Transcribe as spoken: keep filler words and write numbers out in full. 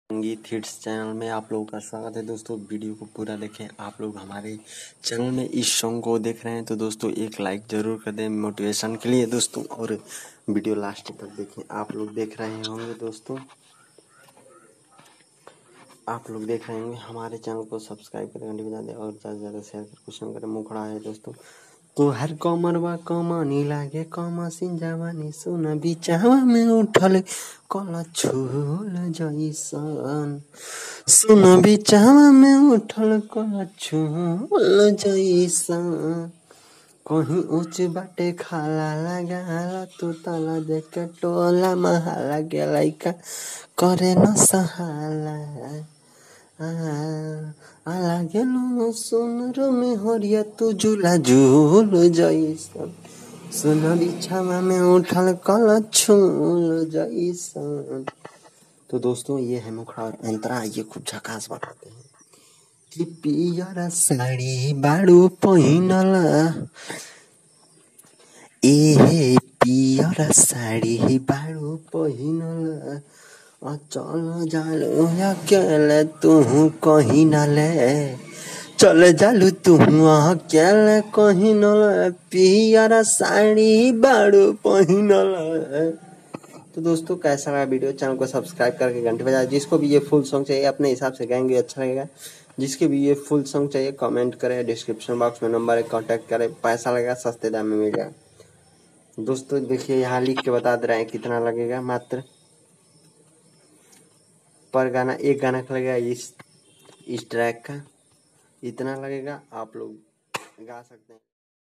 संगीत hits channel में आप लोगों का स्वागत है। दोस्तों वीडियो को पूरा देखें। आप लोग हमारे चैनल में इस सॉन्ग को देख रहे हैं तो दोस्तों एक लाइक जरूर कर दें मोटिवेशन के लिए दोस्तों, और वीडियो लास्ट तक देखें। आप लोग देख रहे होंगे दोस्तों, आप लोग देख रहे होंगे हमारे चैनल को सब्सक्राइब करें, घंटी बजा दें और ज़्यादा से ज़्यादा शेयर कर क्वेश्चन करें। मुखड़ा है दोस्तों तो हर कमरवा कमानी लागे कमसिन जवानी सुन बिचावा में उठल कल छूल जैसन, सुन बिचावा में उठल कल छूल जैसन। कहीं ऊंच बाटे खाला लगाला तू ताला देख के टोला महाला के लइका करे न सहाला। लागे लो सुनर में हरिया तू झूला झूल जैसन, सुन बिछावा में उठल कल छूल जैसन। तो दोस्तों ये है मुखड़ा और अंतरा, ये खूब झकास बताते हैं कि पियर साड़ी बाड़ू पहिनला, ए पियर साड़ी बाड़ू पहिनला, चल जालू अकेले तू कहीं न ले, चल जालू तू अकेले कहीं न ले, पियर साड़ी बाड़ू पहिनला। तो दोस्तों कैसा लगा वीडियो, चैनल को सब्सक्राइब करके घंटे बजाए। जिसको भी ये फुल सॉन्ग चाहिए अपने हिसाब से गाएंगे, अच्छा लगेगा। जिसके भी ये फुल सॉन्ग चाहिए कमेंट करें, डिस्क्रिप्शन बॉक्स में नंबर है, कांटेक्ट करें। पैसा लगेगा, सस्ते दाम में मिल जाएगा। दोस्तों देखिए यहाँ लिख के बता दे रहे हैं कितना लगेगा। मात्र पर गाना एक गाना का लगेगा, इस इस ट्रैक का इतना लगेगा। आप लोग गा सकते हैं।